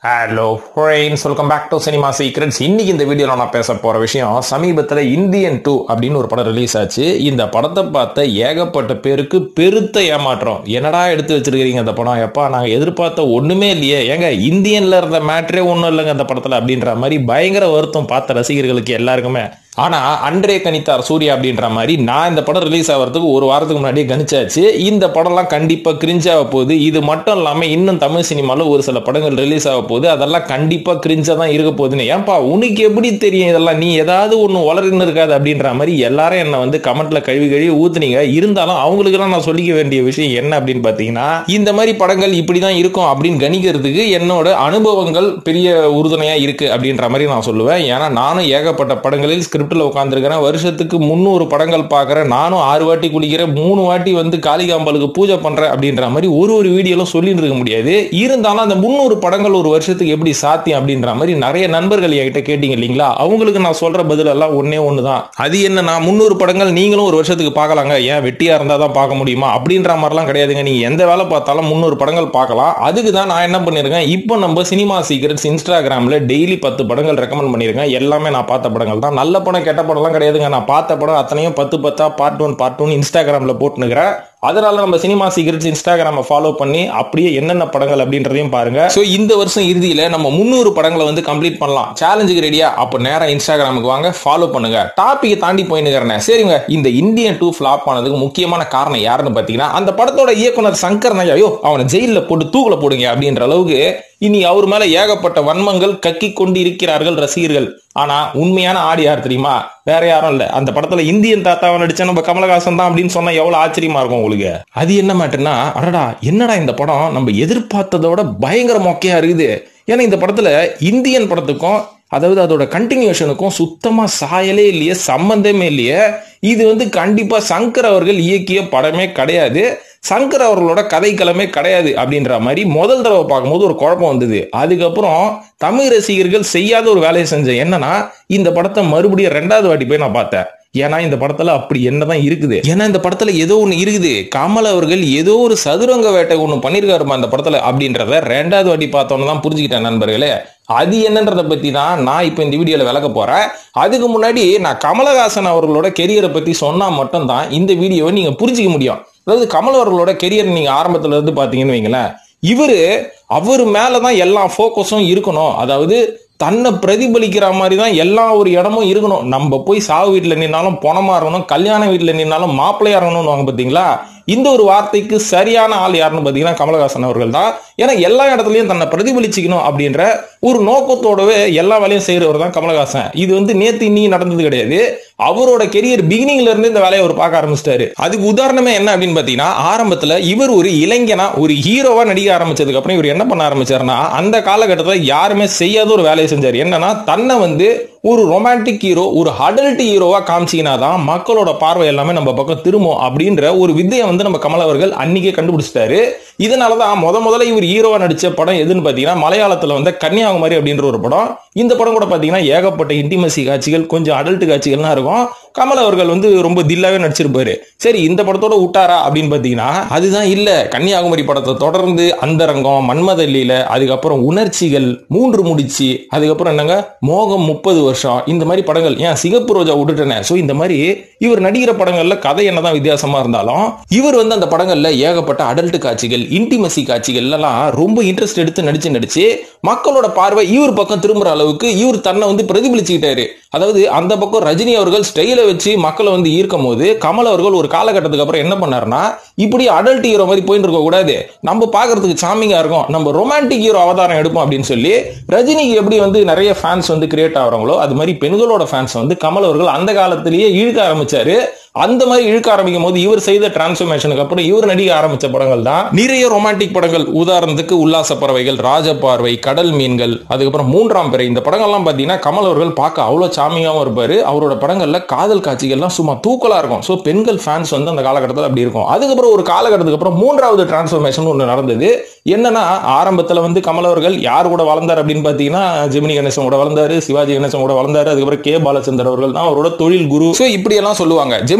Hello friends, welcome back to cinema secrets. இன்னைக்கு இந்த வீடியோவில் நான் பேச போகிற விஷயம், சமீபத்தில் இந்தியன் 2 அப்படின்னு ஒரு படம் ரிலீஸ் ஆச்சு. இந்த படத்தை பார்த்த ஏகப்பட்ட பேருக்கு பெருத்த ஏமாற்றம். என்னடா எடுத்து வச்சிருக்கிறீங்க அந்த படம், எப்பா நாங்கள் எதிர்பார்த்த ஒன்றுமே இல்லையே, ஏங்க இந்தியனில் இருந்த மேட்ரே ஒன்றும் இல்லைங்க அந்த படத்தில் அப்படின்ற மாதிரி பயங்கர வருத்தம் பார்த்த ரசிகர்களுக்கு எல்லாருக்குமே. ஆனா அன்றே கணித்தார் சூர்யா அப்படின்ற மாதிரி நான் இந்த படம் ரிலீஸ் ஆகிறதுக்கு ஒரு வாரத்துக்கு முன்னாடியே கணிச்சாச்சு. இந்த படம்லாம் கண்டிப்பா கிரிஞ்ச் ஆக போகுது. இது மட்டும் இல்லாம இன்னும் தமிழ் சினிமால ஒரு சில படங்கள் ரிலீஸ் ஆக போகுது, அதெல்லாம் கண்டிப்பா கிரிஞ்சா தான் இருக்க போகுதுன்னு. ஏன்பா உனக்கு எப்படி தெரியும் இதெல்லாம், நீ ஏதாவது ஒண்ணு வளர்ந்து இருக்காது அப்படின்ற மாதிரி எல்லாரும் என்ன வந்து கமெண்ட்ல கழுவி ஊத்துனீங்க. இருந்தாலும் அவங்களுக்கு எல்லாம் நான் சொல்லிக்க வேண்டிய விஷயம் என்ன அப்படின்னு பாத்தீங்கன்னா, இந்த மாதிரி படங்கள் இப்படிதான் இருக்கும் அப்படின்னு கணிக்கிறதுக்கு என்னோட அனுபவங்கள் பெரிய உறுதுணையா இருக்கு அப்படின்ற மாதிரி நான் சொல்லுவேன். ஏன்னா நானும் ஏகப்பட்ட படங்களில் உட்கார்ந்துருக்கிறேன். வருஷத்துக்கு 300 படங்கள் பார்க்கிறேன். நானும் 6 வாட்டி குளிக்கிறேன், 3 வாட்டி வந்து காளிகாம்பலுக்கு பூஜை பண்றேன் அப்படின்ற மாதிரி ஒரு வீடியோல சொல்லிட்டு இருக்க முடியாது. இருந்தாலும் அந்த 300 படங்கள் ஒரு வருஷத்துக்கு எப்படி சாத்தியம் அப்படின்ற மாதிரி நிறைய நண்பர்கள் என்கிட்ட கேட்டீங்க இல்லைங்களா, அவங்களுக்கு நான் சொல்ற பதில் எல்லாம் ஒன்னே ஒண்ணுதான். அது என்னன்னா, 300 படங்கள் நீங்களும் ஒரு வருஷத்துக்கு பார்க்கலாங்க, ஏன் வெட்டியா இருந்தா தான் பார்க்க முடியுமா அப்படின்ற மாதிரிலாம் கிடையாதுங்க. நீங்க எந்த வேலை பார்த்தாலும் 300 படங்கள் பார்க்கலாம். அதுக்கு தான் நான் என்ன பண்ணிருக்கேன், இப்போ நம்ம சினிமா சீக்ரெட்ஸ் இன்ஸ்டாகிராம்ல டெய்லி 10 படங்கள் ரெக்கமெண்ட் பண்ணிருக்கேன். எல்லாமே நான் பார்த்த படங்கள் தான். நல்ல படம் கெட்ட படம்லாம் கிடையாதுங்க. நான் பார்த்த படம் அத்தனையும் 10 பார்ட் 1 இன்ஸ்டாகிராம்ல போட்டுனுக்கிறேன். அதனால நம்ம சினிமா சீக்ரெட்ஸ் இன்ஸ்டாகிராமை ஃபாலோ பண்ணி அப்படியே என்னென்ன படங்கள் அப்படின்றதையும் பாருங்க. ஸோ இந்த வருஷம் இறுதியில நம்ம 300 படங்களை வந்து கம்ப்ளீட் பண்ணலாம். சேலஞ்சுக்கு ரெடியா? அப்போ நேரா இன்ஸ்டாகிராமுக்கு வாங்க, ஃபாலோ பண்ணுங்க. டாபிக் தாண்டி போயினுக்கிறேன். சரிங்க, இந்த இந்தியன் 2 ஃபிளாப் ஆனதுக்கு முக்கியமான காரணம் யாருன்னு பாத்தீங்கன்னா, அந்த படத்தோட இயக்குனர் சங்கர் நாயர், ஐயோ அவனை ஜெயில போட்டு தூக்குல போடுங்க அப்படின்ற அளவுக்கு இனி அவர் மேல ஏகப்பட்ட வன்மங்கள் கக்கி கொண்டு இருக்கிறார்கள் ரசிகர்கள். ஆனா உண்மையான ஆடி யார் தெரியுமா? வேற யாரும் இல்ல, அந்த படத்துல இந்தியன் தாத்தாவை நடிச்ச நம்ம கமலஹாசன் தான் அப்படின்னு சொன்னா எவ்வளவு ஆச்சரியமா இருக்கும் உங்களுக்கு. அது என்ன மேட்டர்னா, அடடா என்னடா இந்த படம் நம்ம எதிர்பார்த்ததோட பயங்கர மொக்கையா இருக்குது. ஏன்னா இந்த படத்துல இந்தியன் படத்துக்கும் அதாவது அதோட கண்டினியூஷனுக்கும் சுத்தமா சாயலே இல்லையே, சம்பந்தமே இல்லையே. இது வந்து கண்டிப்பா சங்கர் அவர்கள் இயக்கிய படமே கிடையாது, சங்கர் அவர்களோட கதைக்களமே கிடையாது அப்படின்ற மாதிரி முதல் தடவை பார்க்கும்போது ஒரு குழப்பம் வந்தது. அதுக்கப்புறம் தமிழ் ரசிகர்கள் செய்யாத ஒரு வேலையை செஞ்சேன். என்னன்னா, இந்த படத்தை மறுபடியும் 2வது வாட்டி போய் நான் பார்த்தேன். ஏன்னா இந்த படத்துல அப்படி என்னதான் இருக்குது, ஏன்னா இந்த படத்துல ஏதோ ஒண்ணு இருக்குது. கமல் அவர்கள் ஏதோ ஒரு சதுரங்க வேட்டை ஒண்ணு பண்ணிருக்காருமா அந்த படத்துல அப்படின்றத 2வது வாட்டி பார்த்தோன்னு தான் புரிஞ்சுக்கிட்டேன் நண்பர்களே. அது என்னன்றதை பத்தி தான் நான் இப்ப இந்த வீடியோல விளக்க போறேன். அதுக்கு முன்னாடி நான் கமலஹாசன் அவர்களோட கெரியரை பத்தி சொன்னா மட்டும் தான் இந்த வீடியோவை நீங்க புரிஞ்சிக்க முடியும். அதாவது கமல் அவர்களோட கெரியர் நீங்க ஆரம்பத்துல இருந்து பாத்தீங்கன்னு வைங்களேன், அவர் மேலதான் எல்லா போக்கஸும் இருக்கணும். அதாவது தன்னை பிரதிபலிக்கிற மாதிரி தான் எல்லா ஒரு இடமும் இருக்கணும். நம்ம போய் சாவு வீட்டுல நின்னாலும் பணமா இருக்கணும், கல்யாண வீட்டுல நின்னாலும் மாப்பிள்ளையா இருக்கணும்னு வாங்க பாத்தீங்களா. இந்த ஒரு வார்த்தைக்கு சரியான ஆள் யாருன்னு பாத்தீங்கன்னா கமலஹாசன் அவர்கள் தான். ஏன்னா எல்லா இடத்துலயும் தன்னை பிரதிபலிச்சுக்கணும் அப்படின்ற ஒரு நோக்கத்தோடவே எல்லா வேலையும் செய்யறவர் தான் கமலஹாசன். இது வந்து நேத்து இன்னைக்கு நடந்தது கிடையாது. அவரோட கெரியர் பிகினிங்ல இருந்து இந்த வேலையை அவர் பார்க்க ஆரம்பிச்சிட்டாரு. அதுக்கு உதாரணமே என்ன அப்படின்னு பாத்தீங்கன்னா, ஆரம்பத்துல இவர் ஒரு இளைஞனா ஒரு ஹீரோவா நடிக்க ஆரம்பிச்சதுக்கு அப்புறம் இவர் என்ன பண்ண ஆரம்பிச்சாருன்னா, அந்த காலகட்டத்தில் யாருமே செய்யாத ஒரு வேலையை செஞ்சாரு. என்னன்னா, தன்னை வந்து ஒரு ரொமான்டிக் ஹீரோ, ஒரு அடல்ட் ஹீரோவா காமிச்சினாதான் மக்களோட பார்வை எல்லாமே நம்ம பக்கம் திரும்பும் அப்படின்ற ஒரு வித்தையை வந்து நம்ம கமல் அவர்கள் அன்னைக்கே கண்டுபிடிச்சிட்டாரு. இதனாலதான் முதல்ல இவர் ஹீரோவா நடிச்ச படம் எதுன்னு பாத்தீங்கன்னா, மலையாளத்துல வந்து கன்னியாகுமரி அப்படின்ற ஒரு படம். இந்த படம் கூட பாத்தீங்கன்னா ஏகப்பட்ட இன்டிமசி காட்சிகள், கொஞ்சம் அடல்ட் காட்சிகள்லாம் இருக்கும். கமல் அவர்கள் வந்து ரொம்ப தில்லாவே நடிச்சிருப்பாரு. சரி, இந்த படத்தோட விட்டாரா அப்படின்னு பாத்தீங்கன்னா அதுதான் இல்ல. கன்னியாகுமரி படத்தை தொடர்ந்து அந்தரங்கம், மன்மத லீலை, அதுக்கப்புறம் உணர்ச்சிகள், 3 முடிச்சு, அதுக்கப்புறம் என்னங்க மோகம் 30 வருஷம், இந்த மாதிரி படங்கள், ஏன் சிகப்பு ரோஜா விட்டுட்டேனே. சோ இந்த மாதிரி இவர் நடிக்கிற படங்கள்ல கதை என்னதான் வித்தியாசமா இருந்தாலும் இவர் வந்து அந்த படங்கள்ல ஏகப்பட்ட அடல்ட் காட்சிகள், இன்டிமசி காட்சிகள் எல்லாம் ரொம்ப இன்ட்ரெஸ்ட் எடுத்து நடிச்சு மக்களோட பார்வை இவர் பக்கம் திரும்புற அளவுக்கு இவர் தன்னை வந்து பிரதிபலிச்சுக்கிட்டாரு. அதாவது அந்த பக்கம் ரஜினி அவர்கள் ஸ்டைல வச்சு மக்களை வந்து ஈர்க்கும் போது, கமல் அவர்கள் ஒரு காலகட்டத்துக்கு அப்புறம் என்ன பண்ணாருன்னா, இப்படி அடல்ட் ஹீரோ மாதிரி போயிட்டு இருக்க கூடாது, நம்ம பாக்குறதுக்கு சாமிங்கா இருக்கும், நம்ம ரொமான்டிக் ஹீரோ அவதாரம் எடுப்போம் அப்படின்னு சொல்லி ரஜினிக்கு எப்படி வந்து நிறைய ஃபேன்ஸ் வந்து கிரியேட் ஆகிறாங்களோ அது மாதிரி பெண்களோட ஃபேன்ஸ் வந்து கமல் அவர்கள் அந்த காலத்திலேயே இழுக்க ஆரம்பிச்சாரு. அந்த மாதிரி இழுக்க ஆரம்பிக்கும் போது இவர் செய்த டிரான்ஸ்ஃபர்மேஷனுக்கு அப்புறம் இவர் நடிக்க ஆரம்பிச்ச படங்கள் தான் நிறைய ரொமான்டிக் படங்கள். உதாரணத்துக்கு உல்லாச பறவைகள், ராஜபார்வை, கடல் மீன்கள், அதுக்கப்புறம் 3ஆம் பிறை. இந்த படங்கள்லாம் பாத்தீங்கன்னா கமல் அவர்கள் பார்க்க அவ்வளவு சாமியாவும் இருப்பாரு. அவரோட படங்கள்ல காதல் காட்சிகள்லாம் சும்மா தூக்கலா இருக்கும். சோ பெண்கள் ஃபேன்ஸ் வந்து அந்த காலகட்டத்தில் அப்படி இருக்கும். அதுக்கப்புறம் ஒரு காலகட்டத்துக்கு அப்புறம் 3வது டிரான்ஸ்ஃபர்மேஷன் ஒன்று நடந்தது. என்னன்னா, ஆரம்பத்துல வந்து கமல் அவர்கள் யார் கூட வளர்ந்தார் அப்படின்னு பாத்தீங்கன்னா, ஜெமினி கணேசன் கூட வளர்ந்தாரு, சிவாஜி கணேசன் கூட வளர்ந்தாரு. அதுக்கப்புறம் கே பாலச்சந்தர் அவர்கள் தான் அவரோட தொழில் குரு. சோ இப்படி எல்லாம் சொல்லுவாங்க.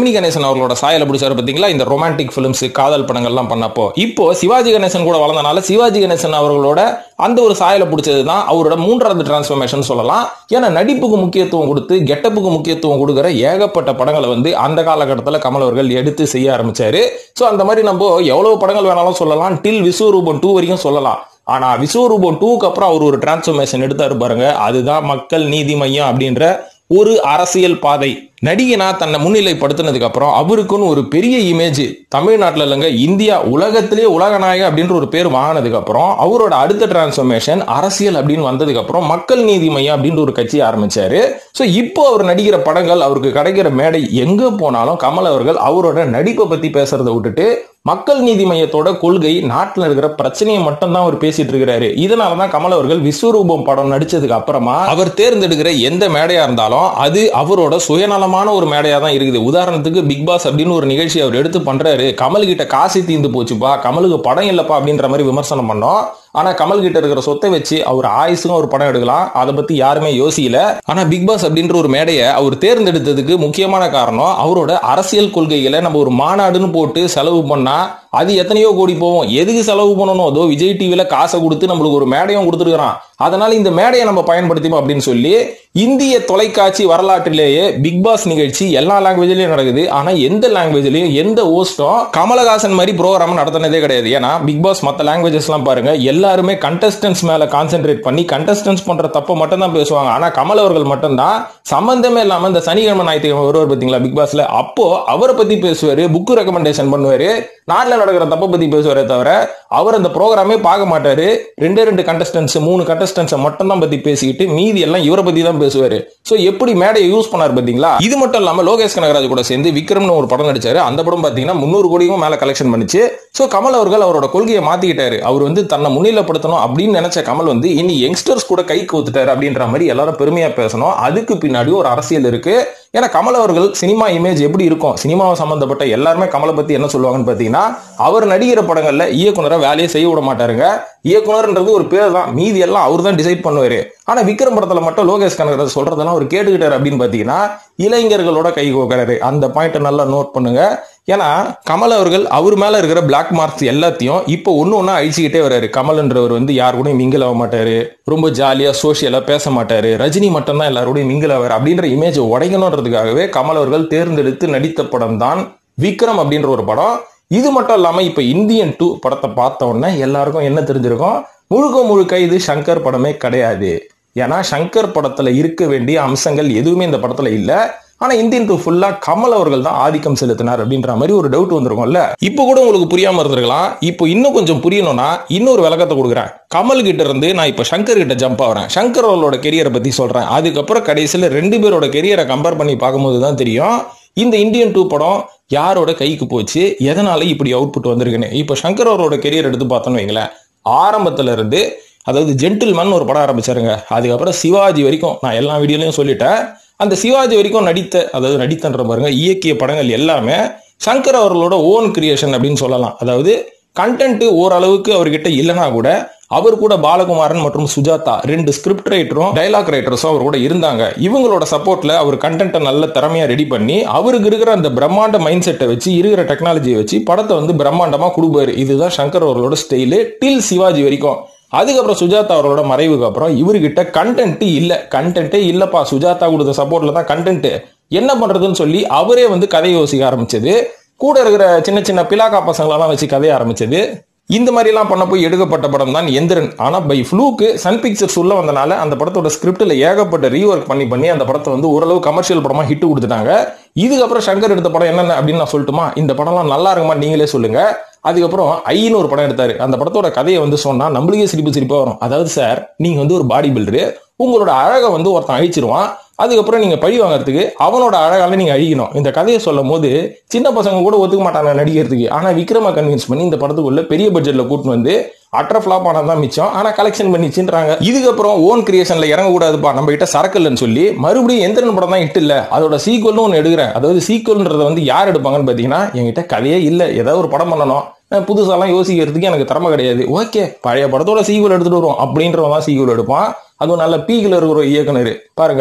ஜெமினி கணேசன் அவர்களோட சாயலை பிடிச்சாரு பாத்தீங்களா இந்த ரொமான்டிக் பிலிம்ஸ் காதல் படங்கள்லாம் பண்ணப்போ. இப்போ சிவாஜி கணேசன் கூட வளர்ந்தனால சிவாஜி கணேசன் அவர்களோட அந்த ஒரு சாயலை பிடிச்சதுதான் அவரோட மூன்றாவது டிரான்ஸ்ஃபர்மேஷன் சொல்லலாம். ஏன்னா நடிப்புக்கு முக்கியத்துவம் கொடுத்து கெட்டப்புக்கு முக்கியத்துவம் கொடுக்கிற ஏகப்பட்ட படங்களை வந்து அந்த காலகட்டத்தில் கமல் அவர்கள் எடுத்து செய்ய ஆரம்பிச்சாரு. சோ அந்த மாதிரி நம்ம எவ்வளவு படங்கள் வேணாலும் சொல்லலாம், டில் விஸ்வரூபம் 2 வரைக்கும் சொல்லலாம். ஆனா விஸ்வரூபம் 2க்கு அப்புறம் அவர் ஒரு டிரான்ஸ்ஃபர்மேஷன் எடுத்தாரு பாருங்க, அதுதான் மக்கள் நீதி மையம் அப்படின்ற ஒரு அரசியல் பாதை. நடிகனா தன்னை முன்னிலைப்படுத்தினதுக்கு அப்புறம் அவருக்குன்னு ஒரு பெரிய இமேஜ் தமிழ்நாட்டில் இல்லைங்க, இந்தியா உலகத்திலேயே உலகநாயக அப்படின்ற ஒரு பேர் வாங்கினதுக்கு அப்புறம் அவரோட அடுத்த டிரான்ஸ்ஃபர்மேஷன் அரசியல் அப்படின்னு வந்ததுக்கு அப்புறம் மக்கள் நீதி மையம் அப்படின்ற ஒரு கட்சி ஆரம்பிச்சாரு. ஸோ இப்போ அவர் நடிக்கிற படங்கள், அவருக்கு கிடைக்கிற மேடை எங்க போனாலும் கமல் அவர்கள் அவரோட நடிப்பை பத்தி பேசுறதை விட்டுட்டு மக்கள் நீதி மையத்தோட கொள்கை, நாட்டில் இருக்கிற பிரச்சனையை மட்டும் தான் அவர் பேசிட்டு இருக்கிறாரு. இதனாலதான் கமல் அவர்கள் விஸ்வரூபம் படம் நடிச்சதுக்கு அப்புறமா அவர் தேர்ந்தெடுக்கிற எந்த மேடையா இருந்தாலும் அது அவரோட சுயநலமான ஒரு மேடையா தான் இருக்குது. உதாரணத்துக்கு பிக் பாஸ் அப்படின்னு ஒரு நிகழ்ச்சி அவர் எடுத்து பண்றாரு, கமல் கிட்ட காசு தீர்ந்து போச்சுப்பா, கமலுக்கு படம் இல்லப்பா அப்படின்ற மாதிரி விமர்சனம் பண்ணோம். ஆனா கமல் கிட்ட இருக்கிற சொத்தை வச்சு அவர் ஆயுசுக்கும் ஒரு படம் எடுக்கலாம், அதை பத்தி யாருமே யோசிக்கல. ஆனா பிக் பாஸ் அப்படின்ற ஒரு மேடையை அவர் தேர்ந்தெடுத்ததுக்கு முக்கியமான காரணம் அவரோட அரசியல் கொள்கைகளை நம்ம ஒரு மாநாடுன்னு போட்டு செலவு பண்ணா அது எத்தனையோ கோடி போவோம், எதுக்கு செலவு பண்ணணும், அதோ விஜய் டிவில காசை கொடுத்து நம்மளுக்கு ஒரு மேடையும் கொடுத்துருக்கான், அதனால இந்த மேடையை நம்ம பயன்படுத்திப்போம் அப்படின்னு சொல்லி இந்திய தொலைக்காட்சி வரலாற்றிலேயே பிக் பாஸ் நிகழ்ச்சி எல்லா லாங்குவேஜ்லயும் நடக்குது. ஆனா எந்த லாங்குவேஜ்லயும் எந்த ஹோஸ்டும் கமலஹாசன் மாதிரி ப்ரோகிராம் நடத்தினதே கிடையாது. ஏன்னா பிக் பாஸ் மற்ற லாங்குவேஜஸ் எல்லாம் பாருங்க, எல்லாருமே கண்டஸ்டன்ஸ் மேல கான்சென்ட்ரேட் பண்ணி கண்டஸ்டன்ஸ் பண்ற தப்ப மட்டும் தான் பேசுவாங்க. ஆனா கமல் அவர்கள் மட்டும்தான் சம்பந்தமே இல்லாம இந்த சனிக்கிழமை ஞாயிற்றுக்கிழமை வருவார் பாத்தீங்களா பிக் பாஸ்ல, அப்போ அவரை பத்தி பேசுவாரு, புக் ரெக்கமெண்டேஷன் பண்ணுவாரு, நாட்டில் நடக்கிற தப்ப பத்தி பேசுவாரே தவிர அவர் அந்த ப்ரோகிராமே பார்க்க மாட்டாரு. 2 கண்டஸ்டன்ஸ் 3 கண்டஸ்டன்ஸ் மட்டும் தான் பத்தி பேசிக்கிட்டு மீதி எல்லாம் இவரை பத்தி தான் பேசுவாரு. சோ எப்படி மேடையை யூஸ் பண்ணாரு பாத்தீங்களா. இது மட்டும் இல்லாம லோகேஷ் கனகராஜ் கூட சேர்ந்து விக்ரம்னு ஒரு படம் நடிச்சாரு. அந்த படம் பாத்தீங்கன்னா 300 கோடிக்கும் மேல கலெக்ஷன் பண்ணிச்சு. சோ கமல் அவர்கள் அவரோட கொள்கையை மாத்திக்கிட்டாரு. அவர் வந்து தன்னை முன்னிலைப்படுத்தணும் அப்படின்னு நினைச்ச கமல் வந்து இனி யங்ஸ்டர்ஸ் கூட கை கோத்துட்டாரு அப்படின்ற மாதிரி எல்லாரும் பெருமையா பேசணும். அதுக்கு பின்னாடி ஒரு அரசியல் இருக்கு. ஏன்னா கமல் அவர்கள் சினிமா இமேஜ் எப்படி இருக்கும், சினிமாவை சம்பந்தப்பட்ட எல்லாருமே கமலை பத்தி என்ன சொல்லுவாங்கன்னு பாத்தீங்கன்னா, அவர் நடிகிற படங்கள்ல இயக்குனரை வேலையை செய்ய விட மாட்டாருங்க. இயக்குனர்ன்றது ஒரு பேர் தான், மீதி எல்லாம் அவர் தான் டிசைட் பண்ணுவாரு. ஆனா விக்ரம் படத்துல மட்டும் லோகேஷ் கனகராஜ் சொல்றதெல்லாம் அவர் கேட்டுக்கிட்டாரு அப்படின்னு பாத்தீங்கன்னா இளைஞர்களோட கை கோக்கிறாரு. அந்த பாயிண்ட் நல்லா நோட் பண்ணுங்க. ஏன்னா கமல் அவர்கள் அவர் மேல இருக்கிற பிளாக் மார்க்ஸ் எல்லாத்தையும் இப்போ ஒண்ணு அழிச்சுக்கிட்டே வர்றாரு. கமல்ன்றவர் வந்து யாரு கூட மிங்கில் ஆக மாட்டாரு, ரொம்ப ஜாலியா சோசியலா பேச மாட்டாரு, ரஜினி மட்டும் தான் எல்லாரோடையும் மிங்கில் ஆவார் அப்படின்ற இமேஜ் உடைக்கணும்ன்றதுக்காகவே கமல் அவர்கள் தேர்ந்தெடுத்து நடித்த படம் தான் விக்ரம் அப்படின்ற ஒரு படம். இது மட்டும் இல்லாம இப்ப இந்தியன் 2 படத்தை பார்த்த உடனே எல்லாருக்கும் என்ன தெரிஞ்சிருக்கும், முழுக்க இது சங்கர் படமே கிடையாது. ஏன்னா சங்கர் படத்துல இருக்க வேண்டிய அம்சங்கள் எதுவுமே இந்த படத்துல இல்ல. ஆனா இந்தியன் 2 ஃபுல்லா கமல் அவர்கள் தான் ஆதிக்கம் செலுத்தினார் அப்படின்ற மாதிரி ஒரு டவுட் வந்திருக்கும்ல. இப்போ கூட உங்களுக்கு புரியாம இருந்திருக்கலாம். இப்போ இன்னும் கொஞ்சம் புரியணும்னா இன்னொரு விளக்கத்தை கொடுக்குறேன். கமல் கிட்ட இருந்து நான் இப்ப சங்கர் கிட்ட ஜம்ப் ஆகிறேன். சங்கர் அவர்களோட கெரியரை பத்தி சொல்றேன். அதுக்கப்புறம் கடைசியில 2 பேரோட கெரியரை கம்பேர் பண்ணி பார்க்கும்போது தான் தெரியும் இந்த இந்தியன் 2 படம் யாரோட கைக்கு போச்சு, எதனால இப்படி அவுட்புட் வந்திருக்குன்னு. இப்ப சங்கர் அவரோட கெரியர் எடுத்து பார்த்தோன்னு வைங்களேன், ஆரம்பத்துல இருந்து அதாவது ஜென்டில்மேன் ஒரு படம் ஆரம்பிச்சாருங்க. அதுக்கப்புறம் சிவாஜி வரைக்கும் நான் எல்லா வீடியோலையும் சொல்லிட்டேன். அந்த சிவாஜி வரைக்கும் நடித்தன்ற பாருங்க இயக்கிய படங்கள் எல்லாமே சங்கர் அவர்களோட ஓன் கிரியேஷன் அப்படின்னு சொல்லலாம். அதாவது கண்டென்ட் ஓரளவுக்கு அவர்கிட்ட இல்லைனா கூட அவர் கூட பாலகுமாரன் மற்றும் சுஜாதா 2 ஸ்கிரிப்ட் ரைட்டரும் டைலாக் ரைட்டர்ஸும் அவர் கூட இருந்தாங்க. இவங்களோட சப்போர்ட்ல அவர் கண்டென்ட்டை நல்ல திறமையா ரெடி பண்ணி அவருக்கு இருக்கிற அந்த பிரம்மாண்ட மைண்ட் செட்டை வச்சு இருக்கிற டெக்னாலஜியை வச்சு படத்தை வந்து பிரம்மாண்டமா கொடுப்பாரு. இதுதான் சங்கர் அவர்களோட ஸ்டைலு டில் சிவாஜி வரைக்கும். அதுக்கப்புறம் சுஜாதா அவர்களோட மறைவுக்கு அப்புறம் இவர்கிட்ட கண்டென்ட்டே இல்லப்பா, சுஜாதா கொடுத்த சப்போர்ட்ல தான் கண்டென்ட், என்ன பண்றதுன்னு சொல்லி அவரே வந்து கதையை யோசிக்க ஆரம்பிச்சது. கூட இருக்கிற சின்ன பிலாக்கா பசங்களெல்லாம் வச்சு கதைய ஆரம்பிச்சது. இந்த மாதிரி எல்லாம் பண்ண போய் எடுக்கப்பட்ட படம் தான் எந்திரன். ஆனா பை ஃப்ளூக்கு சன் பிக்சர்ஸ் உள்ள வந்தனால அந்த படத்தோட ஸ்கிரிப்ட்ல ஏகப்பட்ட ரீவொர்க் பண்ணி அந்த படத்தை வந்து ஓரளவு கமர்ஷியல் படமா ஹிட் கொடுத்துட்டாங்க. இதுக்கப்புறம் சங்கர் எடுத்த படம் என்னென்ன அப்படின்னு நான் சொல்லட்டுமா? இந்த படம்லாம் நல்லா இருக்குமா நீங்களே சொல்லுங்க. அதுக்கப்புறம் ஐன்னு ஒரு படம் எடுத்தாரு. அந்த படத்தோட கதையை வந்து சொன்னா நம்மளுக்கே சிரிப்பா வரும். அதாவது சார், நீங்க வந்து ஒரு பாடி பில்டரு, உங்களோட அழகை வந்து ஒருத்தன் அழிச்சிருவான், அதுக்கப்புறம் நீங்க பழி வாங்கறதுக்கு அவனோட அழகால நீங்க அழிக்கணும். இந்த கதையை சொல்லும் போது சின்ன பசங்க கூட ஒத்துக்க மாட்டாங்க நடிக்கிறதுக்கு. ஆனா விக்ரமா கன்வின்ஸ் பண்ணி இந்த படத்துக்குள்ள பெரிய பட்ஜெட்ல கூட்டிட்டு வந்து அட்ர ஃபிளாப் ஆனதான் மிச்சம், ஆனா கலெக்ஷன் பண்ணிச்சுன்றாங்க. இதுக்கப்புறம் ஓன் கிரியேஷன்ல இறங்க கூடாதுப்பா, நம்ம கிட்ட சரக்கு இல்லைன்னு சொல்லி மறுபடியும் எந்திரன் படம் தான் ஹிட் இல்ல, அதோட சீக்வல்னு ஒன்னு எடுக்கிறேன். அதாவது சீக்வல்ன்றத வந்து யார் எடுப்பாங்கன்னு பாத்தீங்கன்னா, என்கிட்ட கதையே இல்ல, ஏதாவது ஒரு படம் பண்ணணும், புதுசாலாம் யோசிக்கிறதுக்கு எனக்கு திறமை கிடையாது, ஓகே பழைய படத்தோட சீக்வல் எடுத்துட்டு வரும் அப்படின்றவன் தான் சீக்வல் எடுப்பான். அதுவும் நல்ல பீக்ல இருக்கிற இயக்குனர் பாருங்க.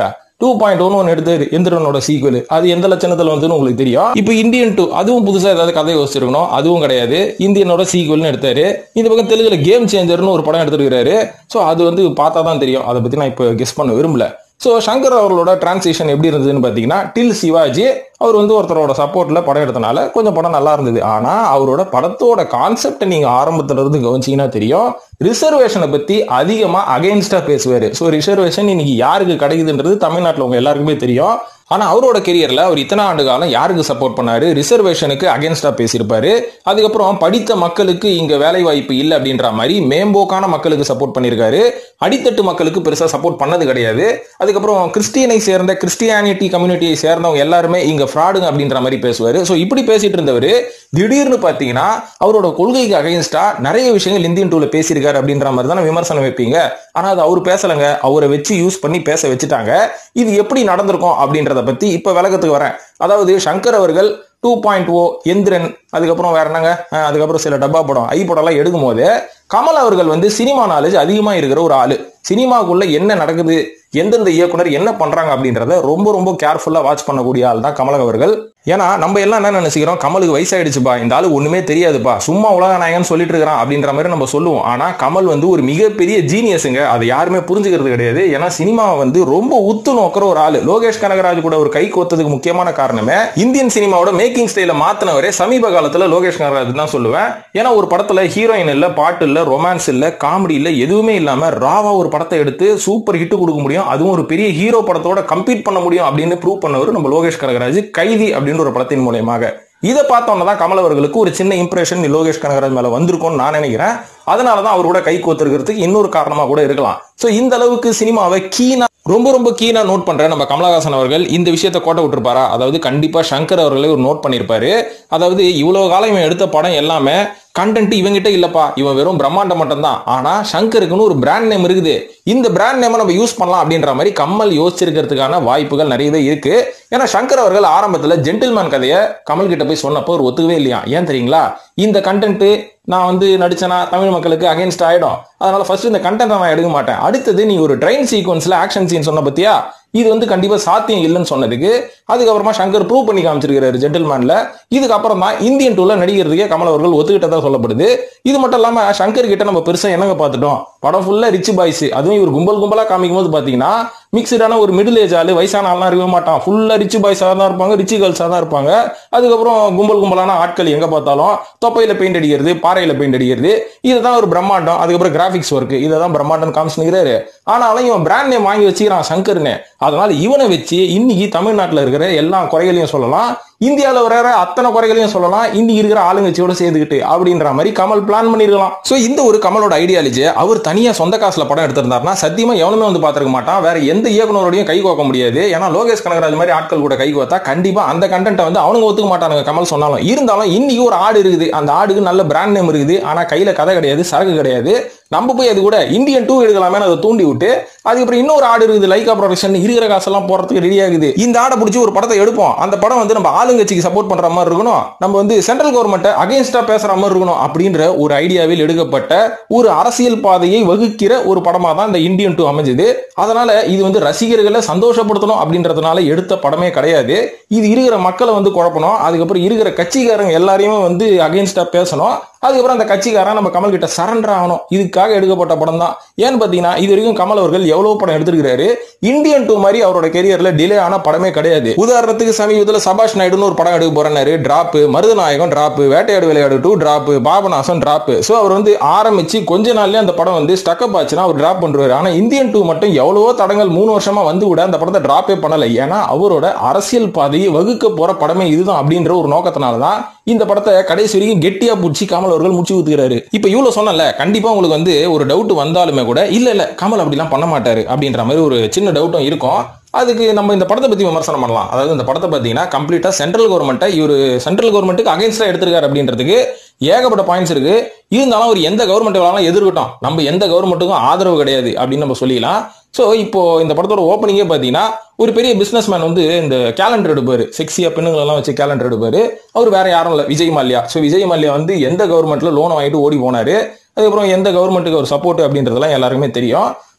2.1 ஒன்று எடுத்தாரு எந்திரனோட சீக்வல். அது எந்த லட்சணத்துல வந்து உங்களுக்கு தெரியும். இப்போ இந்தியன் 2 அதுவும் புதுசா ஏதாவது கதை யோசிச்சிருக்கணும், அதுவும் கிடையாது. இந்தியனோட சீக்வல்னு எடுத்தாரு. இந்த பக்கம் தெலுங்குல கேம் சேஞ்சர்னு ஒரு படம் எடுத்துருக்காரு. ஸோ அது வந்து பார்த்தா தான் தெரியும். அதை பத்தி நான் இப்போ கெஸ் பண்ண விரும்பல. ஸோ சங்கர் அவர்களோட டிரான்சிஷன் எப்படி இருந்ததுன்னு பார்த்தீங்கன்னா, டில் சிவாஜி அவர் வந்து ஒருத்தரோட சப்போர்ட்ல படம் எடுத்தனால கொஞ்சம் படம் நல்லா இருந்தது. ஆனா அவரோட படத்தோட கான்செப்ட் நீங்க ஆரம்பத்துல இருந்து கவனிச்சீங்கன்னா தெரியும், ரிசர்வேஷனை பத்தி அதிகமா அகைன்ஸ்டா பேசுவாரு. ஸோ ரிசர்வேஷன் இன்னைக்கு யாருக்கு கிடைக்குதுன்றது தமிழ்நாட்டில் உங்க எல்லாருக்குமே தெரியும். ஆனா அவரோட கெரியர்ல அவர் இத்தனை ஆண்டு காலம் யாருக்கு சப்போர்ட் பண்ணாரு? ரிசர்வேஷனுக்கு அகேன்ஸ்டா பேசியிருப்பாரு. அதுக்கப்புறம் படித்த மக்களுக்கு இங்க வேலை வாய்ப்பு இல்லை அப்படின்ற மாதிரி மேம்போக்கான மக்களுக்கு சப்போர்ட் பண்ணியிருக்காரு. அடித்தட்டு மக்களுக்கு பெருசா சப்போர்ட் பண்ணது கிடையாது. அதுக்கப்புறம் கிறிஸ்டியானிட்டி கம்யூனிட்டியை சேர்ந்தவங்க எல்லாருமே இங்க ஃப்ராடுங்க அப்படின்ற மாதிரி பேசுவாரு. ஸோ இப்படி பேசிட்டு இருந்தவர் திடீர்னு பாத்தீங்கன்னா அவரோட கொள்கைக்கு அகைன்ஸ்டா நிறைய விஷயங்கள் இந்தியன் 2ல பேசியிருக்காரு அப்படின்ற மாதிரி தானே விமர்சனம் வைப்பீங்க. ஆனா அது அவர் பேசலங்க, அவரை வச்சு யூஸ் பண்ணி பேச வச்சுட்டாங்க. இது எப்படி நடந்திருக்கும் அப்படின்றத பத்தி இப்ப விளக்கத்துக்கு வரேன். அதாவது சங்கர் அவர்கள் 2.0 எந்திரன், அதுக்கப்புறம் வேற என்னங்க, அதுக்கப்புறம் சில டப்பா படம் படம் எல்லாம் எடுக்கும் போது கமல் அவர்கள் வந்து சினிமா நாலேஜ் அதிகமா இருக்கிற ஒரு ஆளு. சினிமாக்குள்ள என்ன நடக்குது, எந்தெந்த இயக்குனர் என்ன பண்றாங்க அப்படின்றத ரொம்ப ரொம்ப கேர்ஃபுல்லா வாட்ச் பண்ணக்கூடிய ஆள் தான் கமல் அவர்கள். ஏன்னா நம்ம எல்லாம் என்ன நினைச்சுக்கிறோம், கமலுக்கு வயசாயிடுச்சுப்பா, இந்த ஆளு ஒண்ணுமே தெரியாதுப்பா, சும்மா உலக நாயகன் சொல்லிட்டு இருக்கிறான் அப்படின்ற மாதிரி நம்ம சொல்லுவோம். ஆனா கமல் வந்து ஒரு மிகப்பெரிய ஜீனியஸுங்க, அதை யாருமே புரிஞ்சுக்கிறது கிடையாது. ஏன்னா சினிமாவை வந்து ரொம்ப உத்து நோக்கிற ஒரு ஆளு. லோகேஷ் கனகராஜ் கூட ஒரு கை கோத்ததுக்கு முக்கியமான காரணமே இந்தியன் சினிமாவோட மேக்கிங் ஸ்டைல மாத்தினவரே சமீப காலத்துல லோகேஷ் கனகராஜ் தான் சொல்லுவேன். ஏன்னா ஒரு படத்துல ஹீரோயின் இல்ல, பாட்டு இல்ல, ரொமான்ஸ் இல்ல, காமெடி இல்ல, எதுவுமே இல்லாம ராவா ஒரு படத்தை எடுத்து சூப்பர் ஹிட் கொடுக்க முடியும், அதுவும் ஒரு பெரிய ஹீரோ படத்தோட கம்பீட் பண்ண முடியும் அப்படின்னு ப்ரூவ் பண்ணவர் நம்ம லோகேஷ் கனகராஜ். கைதி அப்படின்னு ஒரு படத்தின் மூலமாக இதை பார்த்தோன்னா தான் கமல் அவர்களுக்கு ஒரு சின்ன இம்ப்ரெஷன் லோகேஷ் கனகராஜ் மேல வந்திருக்கும்னு நான் நினைக்கிறேன். அதனாலதான் அவரோட கை கோத்திருக்கிறதுக்கு இன்னொரு காரணமா கூட இருக்கலாம். சோ இந்த அளவுக்கு சினிமாவை ரொம்ப கீனா நோட் பண்ற நம்ம கமலஹாசன் அவர்கள் இந்த விஷயத்தை கோட்டை விட்டுருப்பாரா? அதாவது கண்டிப்பா சங்கர் அவர்களே ஒரு நோட் பண்ணிருப்பாரு. அதாவது இவ்வளவு காலம் இவன் எடுத்த படம் எல்லாமே கண்டென்ட் இவங்கிட்ட இல்லப்பா, இவன் வெறும் பிரம்மாண்டம் மட்டும் தான். ஆனா சங்கருக்குன்னு ஒரு பிராண்ட் நேம் இருக்குது, இந்த பிராண்ட் நேம் நம்ம யூஸ் பண்ணலாம் அப்படின்ற மாதிரி கமல் யோசிச்சிருக்கிறதுக்கான வாய்ப்புகள் நிறையவே இருக்கு. ஏன்னா சங்கர் அவர்கள் ஆரம்பத்துல ஜென்டில்மேன் கதையை கமல் கிட்ட போய் சொன்னப்போ ஒரு ஒத்துக்கவே இல்லையா. ஏன் தெரியுங்களா? இந்த கண்டென்ட் நான் வந்து நடிச்சேனா தமிழ் மக்களுக்கு அகைன்ஸ்ட் ஆயிடும், அதனால ஃபர்ஸ்ட் இந்த கண்டென்ட் நான் எடுக்க மாட்டேன். அடுத்தது நீ ஒரு ட்ரெயின் சீக்வன்ஸ்ல ஆக்ஷன் சீன் சொன்ன பத்தியா, இது வந்து கண்டிப்பா சாத்தியம் இல்லைன்னு சொன்னதுக்கு அதுக்கப்புறமா சங்கர் ப்ரூவ் பண்ணி காமிச்சிருக்காரு ஜென்டில்மேன்ல. இதுக்கப்புறம் தான் இந்தியன் 2ல நடிக்கிறதுக்கே கமல் அவர்கள் ஒத்துக்கிட்டதா சொல்லப்படுது. இது மட்டும் இல்லாம சங்கர் கிட்ட நம்ம பெருசா என்னங்க பார்த்துட்டோம், படம் ஃபுல்லா ரிச் பாய்ஸ், அதுவும் இவர் கும்பலா காமிக்கும் போது பாத்தீங்கன்னா மிக்சடான ஒரு மிடில் ஏஜ் ஆளு, வயசான ஆள்லாம் இருக்கவே மாட்டான், ஃபுல்லா ரிச் பாய்ஸா தான் இருப்பாங்க, ரிச் கேர்ள்ஸா தான் இருப்பாங்க. அதுக்கப்புறம் கும்பலான ஆட்கள் எங்க பார்த்தாலும் தொப்பையில பெயிண்ட் அடிக்கிறது, பாறையில பெயிண்ட் அடிக்கிறது, இதுதான் ஒரு பிரம்மாண்டம். அதுக்கப்புறம் கிராபிக்ஸ் ஒர்க், இதான் பிரம்மாண்டம் காமிச்சுக்கிறாரு. ஆனாலும் இவன் பிராண்ட் நேம் வாங்கி வச்சுக்கிறான் சங்கர்னு. அதனால இவனை வச்சு இன்னைக்கு தமிழ்நாட்டில் இருக்கிற எல்லா குறைகளையும் சொல்லலாம், இந்தியாவில் வர அத்தனை குறைகளையும் சொல்லலாம், இன்னைக்கு இருக்கிற ஆளுங்கட்சியோட சேர்ந்துக்கிட்டு அப்படின்ற மாதிரி கமல் பிளான் பண்ணிருக்கலாம். சோ இந்த ஒரு கமலோட ஐடியாலஜி அவர் தனியா சொந்த காசுல படம் எடுத்திருந்தாருன்னா சத்தியமா எவனுமே வந்து பாத்துருக்க மாட்டான், வேற எந்த இயக்குனரோடையும் கை கோக்க முடியாது. ஏன்னா லோகேஷ் கனகராஜ் மாதிரி ஆட்கள் கூட கை கோத்தா கண்டிப்பா அந்த கண்டென்ட்டை வந்து அவனுங்க ஒத்துக்க மாட்டானுங்க கமல் சொன்னாலும். இருந்தாலும் இன்னைக்கு ஒரு ஆடு இருக்குது, அந்த ஆடுக்கு நல்ல பிராண்ட் நேம் இருக்குது, ஆனா கையில கதை கிடையாது, சரக்கு கிடையாது. நம்ம போய் அது கூட இந்தியன் 2 எடுக்கலாமே அதை தூண்டி விட்டு அதுக்கப்புறம் இன்னொரு ஆடு இருக்குது லைகா ப்ரொடக்ஷன், இருக்கிற காசெல்லாம் போறதுக்கு ரெடி ஆகுது. இந்த ஆடை பிடிச்சி ஒரு படத்தை எடுப்போம், அந்த படம் வந்து நம்ம ஆளுங்கட்சிக்கு சப்போர்ட் பண்ற மாதிரி இருக்கணும், நம்ம வந்து சென்ட்ரல் கவர்மெண்ட் அகைன்ஸ்டா பேசுற மாதிரி இருக்கணும் அப்படின்ற ஒரு ஐடியாவில் எடுக்கப்பட்ட ஒரு அரசியல் பாதையை வகுக்கிற ஒரு படமா தான் இந்த இந்தியன் 2 அமைஞ்சது. அதனால இது வந்து ரசிகர்களை சந்தோஷப்படுத்தணும் அப்படின்றதுனால எடுத்த படமே கிடையாது. இது இருக்கிற மக்களை வந்து குழப்பணும், அதுக்கப்புறம் இருக்கிற கட்சிக்காரங்க எல்லாரையுமே வந்து அகைன்ஸ்டா பேசணும், அதுக்கப்புறம் அந்த கட்சிக்காரன் நம்ம கமல் கிட்ட சரண்டர் ஆகணும். இதுக்காக எடுக்கப்பட்ட படம் தான். ஏன்னு பாத்தீங்கன்னா இது வரைக்கும் கமல் அவர்கள் எவ்வளவு படம் எடுத்திருக்காரு, இந்தியன் 2 மாதிரி அவரோட கெரியர்ல டிலே ஆன படமே கிடையாது. உதாரணத்துக்கு சமீபத்தில் சபாஷ் நாயுடுன்னு ஒரு படம் எடுக்க போறாரு, drop, Marudhanayagam drop, Vettaiyaadu Vilaiyaadu 2 drop, Papanasam drop. So அவர் வந்து ஆரம்பிச்சு கொஞ்ச நாள்லயே அந்த படம் வந்து ஸ்டக்கப் ஆச்சுன்னா அவர் டிராப் பண்றாரு. ஆனா இந்தியன் 2 மட்டும் எவ்வளவோ தடங்கள் 3 வருஷமா வந்து கூட அந்த படத்தை டிராப்பே பண்ணல. ஏன்னா அவரோட அரசியல் பாதையை வகுக்க போற படமே இதுதான் அப்படின்ற ஒரு நோக்கத்தினாலதான் இந்த படத்தை கடைசி வரைக்கும் கெட்டியா பிடிச்சி கமல் அவர்கள் முடிச்சு ஊத்துக்கிறாரு. இப்ப இவ்வளவு சொன்னல, கண்டிப்பா உங்களுக்கு வந்து ஒரு டவுட் வந்தாலுமே கூட இல்ல கமல் அப்படிலாம் பண்ண மாட்டாரு அப்படின்ற மாதிரி ஒரு சின்ன டவுட்டும் இருக்கும். அதுக்கு நம்ம இந்த படத்தை பத்தி விமர்சனம் பண்ணலாம். அதாவது இந்த படத்தை பாத்தீங்கன்னா கம்ப்ளீட்டா சென்ட்ரல் கவர்மெண்ட்டுக்கு அகைன்ஸ்டா எடுத்திருக்காரு அப்படின்றதுக்கு ஏகப்பட்ட பாயிண்ட்ஸ் இருக்கு. இருந்தாலும் அவர் எந்த கவர்மெண்ட் வேணாலும் எதிர்க்கட்டும், நம்ம எந்த கவர்மெண்ட்டுக்கும் ஆதரவு கிடையாது அப்படின்னு நம்ம சொல்லிக்கலாம். ஸோ இப்போ இந்த படத்தோட ஓப்பனிங்கே பார்த்தீங்கன்னா ஒரு பெரிய பிசினஸ் மேன் வந்து இந்த கேலண்டர் எடுப்பாரு, செக்ஸியா பெண்ணுங்களெல்லாம் வச்சு கேலண்டர் எடுப்பாரு. அவர் வேற யாரும் இல்லை, விஜய் மல்லையா. ஸோ விஜய் மல்லையா வந்து எந்த கவர்மெண்ட்ல லோன் வாங்கிட்டு ஓடி போனாரு, அதுக்கப்புறம் எந்த கவர்மெண்ட்டுக்கு ஒரு சப்போர்ட் அப்படின்றதெல்லாம் எல்லாருக்குமே தெரியும்.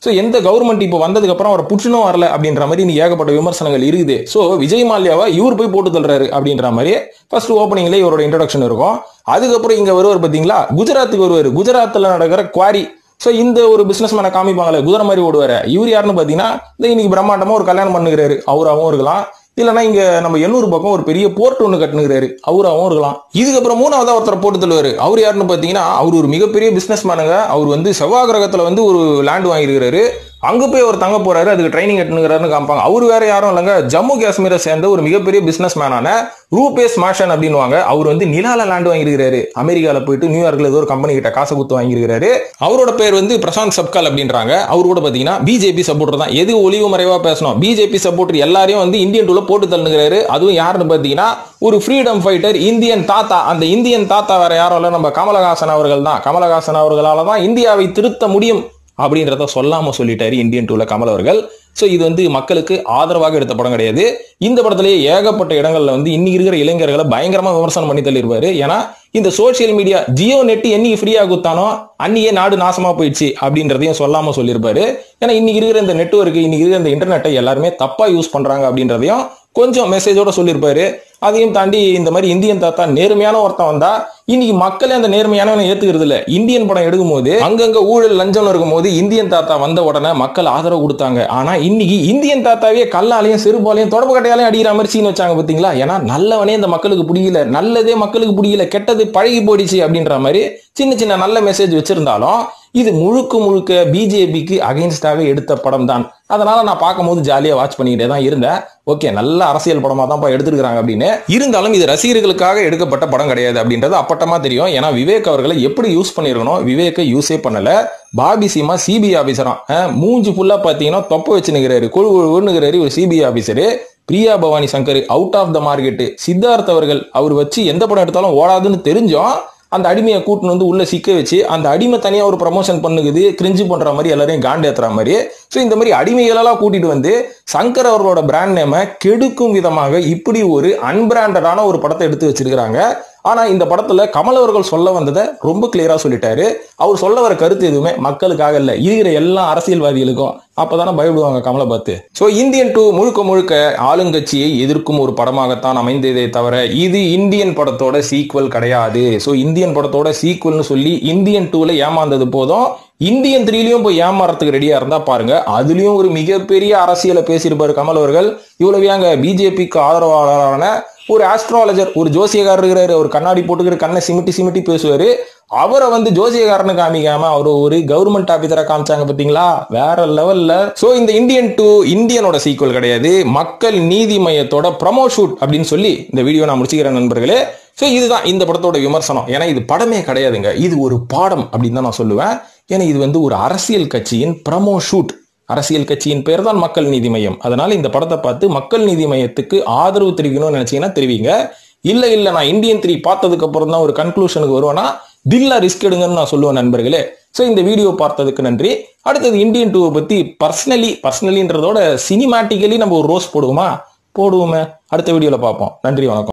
சோ எந்த கவர்மெண்ட் இப்போ வந்ததுக்கு அப்புறம் அவரை புடிச்சுனும் வரல அப்படின்ற மாதிரி நீ ஏகப்பட்ட விமர்சனங்கள் இருக்குது. சோ விஜய் மால்யாவை இவர் போய் போட்டு தள்ளுறாரு அப்படின்ற மாதிரி ஃபர்ஸ்ட் ஓப்பனிங்ல இவரோட இன்ட்ரோடக்ஷன் இருக்கும். அதுக்கப்புறம் இங்க வருவார் பாத்தீங்களா, குஜராத்துக்கு வருவாரு. குஜராத்ல நடக்கிற குவாரி, சோ இந்த ஒரு பிசினஸ் மேனை காமிப்பாங்களே குதிரை மாதிரி ஓடுவாரு, இவர் யாருன்னு பாத்தீங்கன்னா இன்னைக்கு பிரம்மாண்டமா ஒரு கல்யாணம் பண்ணுகிறாரு, அவராகவும் இருக்கலாம். இல்லைன்னா இங்க நம்ம எண்ணூர் பக்கம் ஒரு பெரிய போர்ட் ஒண்ணு கட்டுனுகிறாரு, அவராகவும் இருக்கலாம். இதுக்கப்புறம் மூணாவதா ஒருத்தர் போட்டு தள்ளுவாரு. அவர் யாருன்னு பாத்தீங்கன்னா அவர் ஒரு மிகப்பெரிய பிசினஸ் மேனுங்க. அவர் செவ்வாய் கிரகத்துல ஒரு லேண்ட் வாங்கியிருக்கிறாரு. அங்க போய் அவர் தங்க போறாரு, அதுக்கு ட்ரைனிங் எடுத்துக்கிறாருன்னு காமிப்பாங்க. அவரு வேற யாரும் இல்லைங்க, ஜம்மு காஷ்மீரை சேர்ந்த ஒரு மிகப்பெரிய பிசினஸ் மேனான ரூபேஷ் மாஷன் அப்படின்னுவாங்க. அவர் நிலால லேண்ட் வாங்கியிருக்காரு, அமெரிக்கால போயிட்டு நியூயார்க்ல ஏதோ ஒரு கம்பெனி கிட்ட காசு கொடுத்து வாங்கியிருக்காரு. அவரோட பேர் பிரசாந்த் சப்கால் அப்படின்றாங்க. அவரு கூட பாத்தீங்கன்னா பிஜேபி சப்போர்ட்டர் தான். எது ஒளிவு மறைவா பேசணும், பிஜேபி சப்போர்ட்டர் எல்லாரையும் இந்தியன் டூல போட்டு தள்ளுகிறாரு. அதுவும் யாருன்னு பாத்தீங்கன்னா ஒரு ஃப்ரீடம் ஃபைட்டர், இந்தியன் தாத்தா. அந்த இந்தியன் தாத்தா வேற யாரும் இல்ல, நம்ம கமலஹாசன் அவர்கள் தான். கமலஹாசன் அவர்களால தான் இந்தியாவை திருத்த முடியும் அப்படின்றத சொல்லாம சொல்லிட்டாரு இந்தியன் டூல கமல் அவர்கள். சோ இது மக்களுக்கு ஆதரவாக எடுத்த படம் கிடையாது. இந்த படத்திலேயே ஏகப்பட்ட இடங்கள்ல இன்னைக்கு இருக்கிற இளைஞர்களை பயங்கரமா விமர்சனம் பண்ணி தள்ளிருப்பாரு. ஏன்னா இந்த சோசியல் மீடியா ஜியோ நெட் என்னைக்கு ஃப்ரீயா குத்தானோ அன்னையே நாடு நாசமா போயிடுச்சு அப்படின்றதையும் சொல்லாம சொல்லியிருப்பாரு. ஏன்னா இன்னைக்கு இருக்கிற இந்த நெட்வொர்க், இன்னைக்கு இருக்கிற இந்த இன்டர்நெட்டை எல்லாருமே தப்பா யூஸ் பண்றாங்க அப்படின்றதையும் கொஞ்சம் மெசேஜோட சொல்லியிருப்பாரு. அதையும் தாண்டி இந்த மாதிரி இந்தியன் தாத்தா நேர்மையான ஒருத்தன் வந்தா இன்னைக்கு மக்களே அந்த நேர்மையானவனை ஏத்துக்கிறது இல்ல. இந்தியன் படம் எடுக்கும் போது அங்கங்க ஊழல் லஞ்சம் இருக்கும் போது இந்தியன் தாத்தா வந்த உடனே மக்கள் ஆதரவு கொடுத்தாங்க. ஆனா இன்னைக்கு இந்தியன் தாத்தாவே கல்லாலையும் செருப்பாலையும் தொடப்பு கட்டையாலையும் அடிக்கிற மாதிரி சீன் வச்சாங்க பாத்தீங்களா. ஏன்னா நல்லவனே இந்த மக்களுக்கு பிடிக்கல, நல்லதே மக்களுக்கு பிடிக்கல, கெட்டது பழகி போயிடுச்சு அப்படின்ற மாதிரி சின்ன சின்ன நல்ல மெசேஜ் வச்சிருந்தாலும் இது முழுக்க முழுக்க பிஜேபிக்கு அகைன்ஸ்டாக எடுத்த படம் தான். அதனால நான் பார்க்கும்போது ஜாலியா வாட்ச் பண்ணிக்கிட்டே தான் இருந்தேன். ஓகே, நல்ல அரசியல் படமா தான் எடுத்துருக்காங்க அப்படின்னு. இருந்தாலும் இது ரசிகர்களுக்காக எடுக்கப்பட்ட படம் கிடையாது அப்படின்றது அப்பட்டமா தெரியும். ஏன்னா விவேக் அவர்களை எப்படி யூஸ் பண்ணிருக்கணும், விவேக்கை யூஸே பண்ணல. பாபி சீமா சிபிஐ ஆபீசரா மூஞ்சி ஃபுல்லா பாத்தீங்கன்னா தொப்ப வச்சு நிக்கிறாரு, கொழுகிறாரு ஒரு CBI officer. Priya Bhavani Shankar out of the market. Siddharth அவர்கள் அவர் வச்சு எந்த படம் எடுத்தாலும் ஓடாதுன்னு தெரிஞ்சோம் அந்த அடிமையை கூட்டின்னு உள்ள சிக்க வச்சு அந்த அடிமை தனியா ஒரு ப்ரமோஷன் பண்ணுகுது, கிரிஞ்சு பண்ற மாதிரி எல்லாரையும் காண்டேத்துற மாதிரி. சோ இந்த மாதிரி அடிமைகளெல்லாம் கூட்டிட்டு சங்கர் அவர்களோட பிராண்ட் நேமை கெடுக்கும் விதமாக இப்படி ஒரு அன்பிராண்டடான ஒரு படத்தை எடுத்து வச்சிருக்காங்க. ஆனா இந்த படத்துல கமல் அவர்கள் சொல்ல வந்ததை ரொம்ப கிளியரா சொல்லிட்டாரு. அவர் சொல்ல வர கருத்து எதுவுமே மக்களுக்காக இல்ல, இருக்கிற எல்லா அரசியல்வாதிகளுக்கும். அப்பதானே பயப்படுவாங்க கமலை பார்த்து. சோ இந்தியன் 2 முழுக்க முழுக்க ஆளுங்கட்சியை எதிர்க்கும் ஒரு படமாகத்தான் அமைந்ததே தவிர இது இந்தியன் படத்தோட சீக்வல் கிடையாது. சோ இந்தியன் படத்தோட சீக்வல்னு சொல்லி இந்தியன் 2ல ஏமாந்தது போதும், இந்தியன் 3லயும் போய் ஏமாறதுக்கு ரெடியா இருந்தா பாருங்க. அதுலயும் ஒரு மிகப்பெரிய அரசியலை பேசியிருப்பாரு கமல் அவர்கள். இவ்வளவு ஏங்க பிஜேபிக்கு ஆதரவாளரான ஒரு ஆஸ்ட்ராலஜர், ஒரு ஜோசியக்காரர் இருக்கிறாரு, ஒரு கண்ணாடி போட்டுக்கிற கண்ணை சிமிட்டி பேசுவாரு. அவரை ஜோசியக்காரனு காமிக்காம அவர் ஒரு கவர்மெண்ட் ஆபீசரா காமிச்சாங்க பாத்தீங்களா, வேற லெவல்ல. சோ இந்த இந்தியன் 2 இந்தியனோட சீக்வல் கிடையாது, மக்கள் நீதி மையத்தோட ப்ரமோ ஷூட் அப்படின்னு சொல்லி இந்த வீடியோ நான் முடிச்சுக்கிறேன் நண்பர்களே. சோ இதுதான் இந்த படத்தோட விமர்சனம். ஏன்னா இது படமே கிடையாதுங்க, இது ஒரு பாடம் அப்படின்னு தான் நான் சொல்லுவேன். ஏன்னா இது ஒரு அரசியல் கட்சியின் ப்ரமோ ஷூட். அரசியல் கட்சியின் பேர் தான் மக்கள் நீதி மையம். அதனால இந்த படத்தை பார்த்து மக்கள் நீதி மையத்துக்கு ஆதரவு தெரிவிக்கணும்னு நினைச்சீங்கன்னா தெரிவிங்க. இல்ல நான் இந்தியன் 3 பார்த்ததுக்கு அப்புறம் தான் ஒரு கன்க்ளூஷனுக்கு வருவேன்னா தில்லா ரிஸ்க் எடுங்கன்னு நான் சொல்லுவேன் நண்பர்களே. சோ இந்த வீடியோ பார்த்ததுக்கு நன்றி. அடுத்தது இந்தியன் 2 பத்தி பர்சனலின்றதோட சினிமாட்டிக்கலி நம்ம ஒரு ரோஸ் போடுவோமே. அடுத்த வீடியோல பார்ப்போம். நன்றி, வணக்கம்.